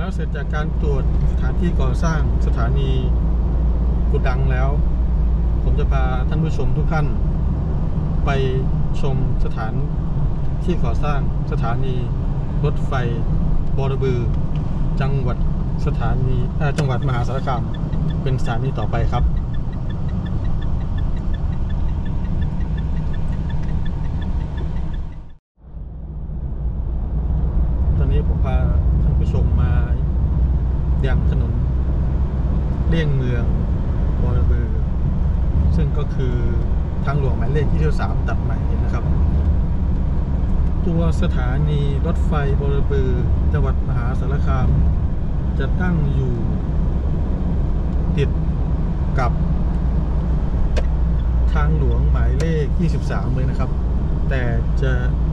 เสร็จจากการตรวจสถานที่ก่อสร้างสถานีกุดังแล้วผมจะพาท่านผู้ชมทุกท่านไปชมสถานที่ก่อสร้างสถานีรถไฟบรบือจังหวัดมหาสารคามเป็นสถานีต่อไปครับตอนนี้ผมพาท่านผู้ชมมายังถนนเลี่ยงเมืองบรบือซึ่งก็คือทางหลวงหมายเลข23ตัดใหม่นะครับตัวสถานีรถไฟบรบือจังหวัดมหาสารคามจะตั้งอยู่ติดกับทางหลวงหมายเลข23เลยนะครับแต่จะ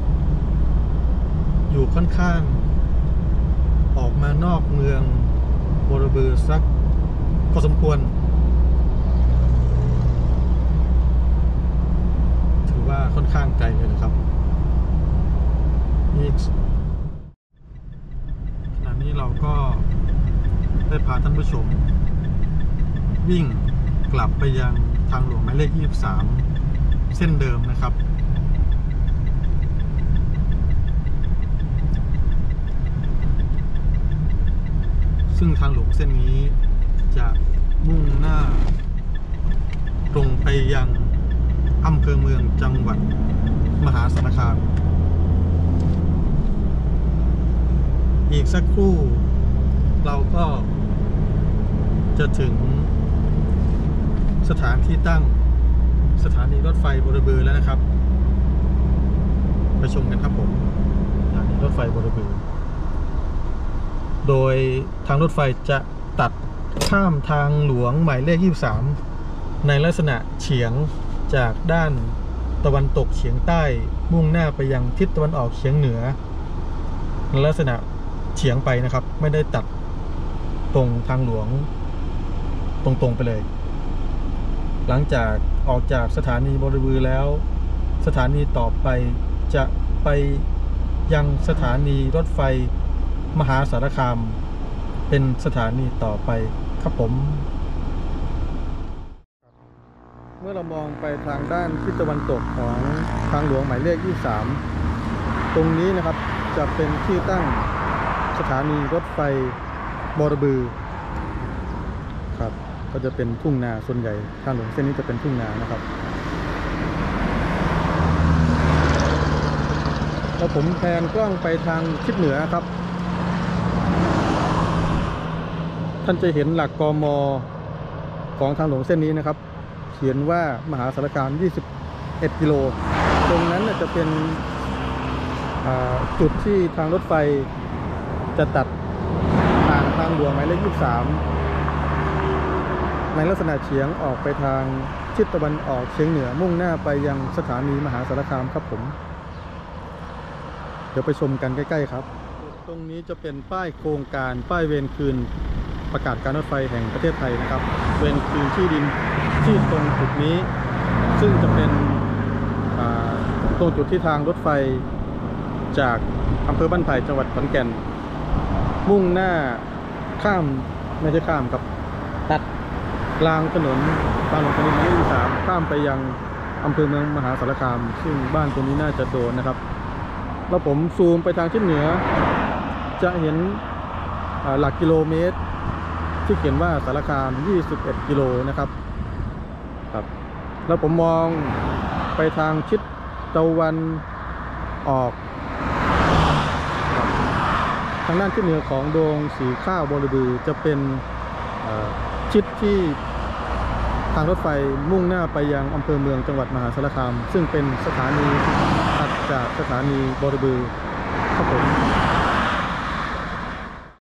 อยู่ค่อนข้างออกมานอกเมืองบรบือสักพอสมควรถือว่าค่อนข้างไกลเลยนะครับขณะนี้เราก็ได้พาท่านผู้ชมวิ่งกลับไปยังทางหลวงหมายเลข23เส้นเดิมนะครับซึ่งทางหลวงเส้นนี้จะมุ่งหน้าตรงไปยังอำเภอเมืองจังหวัดมหาสารคามอีกสักครู่เราก็จะถึงสถานที่ตั้งสถานีรถไฟบรบือแล้วนะครับไปชมกันครับผมสถานีรถไฟบรบือโดยทางรถไฟจะตัดข้ามทางหลวงหมายเลข23ในลักษณะเฉียงจากด้านตะวันตกเฉียงใต้มุ่งหน้าไปยังทิศตะวันออกเฉียงเหนือในลักษณะเฉียงไปนะครับไม่ได้ตัดตรงทางหลวงตรงๆไปเลยหลังจากออกจากสถานีบรบือแล้วสถานีต่อไปจะไปยังสถานีรถไฟมหาสารคามเป็นสถานีต่อไปครับผมเมื่อเรามองไปทางด้านทิศตะวันตกของทางหลวงหมายเลข23ตรงนี้นะครับจะเป็นที่ตั้งสถานีรถไฟบรบือครับก็จะเป็นทุ่งนาส่วนใหญ่ทางหลวงเส้นนี้จะเป็นทุ่งนานะครับแล้วผมแพนกล้องไปทางทิศเหนือครับท่านจะเห็นหลักกม.ของทางหลวงเส้นนี้นะครับเขียนว่ามหาสารคาม21กิโลตรงนั้นจะเป็นจุดที่ทางรถไฟจะตัดทางหลวงหมายเลข23ในลักษณะเฉียงออกไปทางทิศตะวันออกเฉียงเหนือมุ่งหน้าไปยังสถานีมหาสารคามครับผมเดี๋ยวไปชมกันใกล้ๆครับตรงนี้จะเป็นป้ายโครงการป้ายเวรคืนประกาศการรถไฟแห่งประเทศไทยนะครับเวรคืนที่ดินที่ตรงจุดนี้ซึ่งจะเป็นตรงจุดที่ทางรถไฟจากอำเภอบ้านไผ่จังหวัดขอนแก่นมุ่งหน้าข้ามไม่ใช่ข้ามครับตัดกลางถนนทางหลวงหมายเลข23ข้ามไปยังอำเภอเมืองมหาสารคามซึ่งบ้านตรงนี้น่าจะโดนนะครับแล้วผมซูมไปทางทิศเหนือจะเห็นหลักกิโลเมตรที่เขียนว่าสารคาม21กิโลนะครับแล้วผมมองไปทางทิศตะวันออกทางด้านทิศเหนือของโดงสีข้าวบรบือจะเป็นทิศที่ทางรถไฟมุ่งหน้าไปยังอำเภอเมืองจังหวัดมหาสารคามซึ่งเป็นสถานีถัดจากสถานีบรบือครับผม